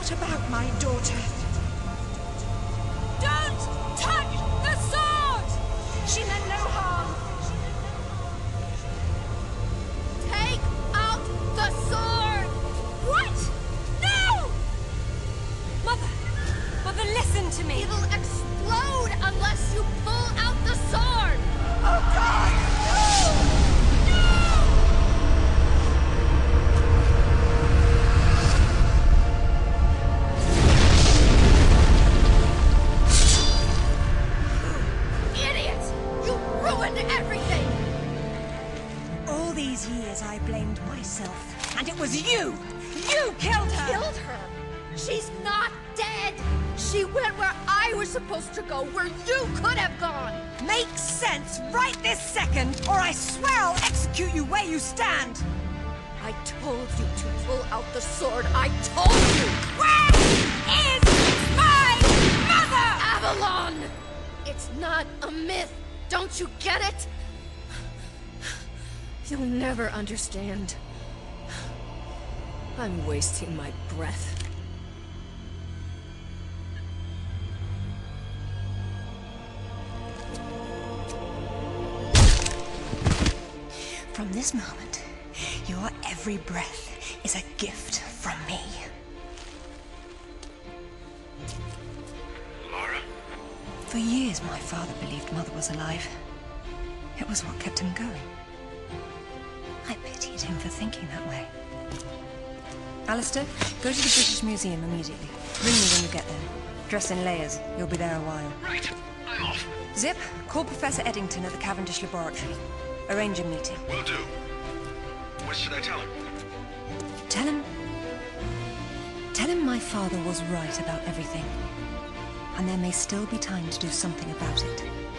What about my daughter? Don't touch the sword! She meant no harm. Take out the sword! What? No! Mother, listen to me. It'll explode unless you pull out the sword! Oh, God! Everything! All these years I blamed myself, and it was you! You killed her! Killed her? She's not dead! She went where I was supposed to go, where you could have gone! Makes sense right this second, or I swear I'll execute you where you stand! I told you to pull out the sword. I told you! Where is my mother? Avalon! It's not a myth. Don't you get it? You'll never understand. I'm wasting my breath. From this moment, your every breath is a gift from me. Lara? For years, my father believed Mother was alive. It was what kept him going. I pitied him for thinking that way. Alistair, go to the British Museum immediately. Ring me when you get there. Dress in layers. You'll be there a while. Right. I'm off. Zip, call Professor Eddington at the Cavendish Laboratory. Arrange a meeting. Will do. What should I tell him? Tell him my father was right about everything. And there may still be time to do something about it.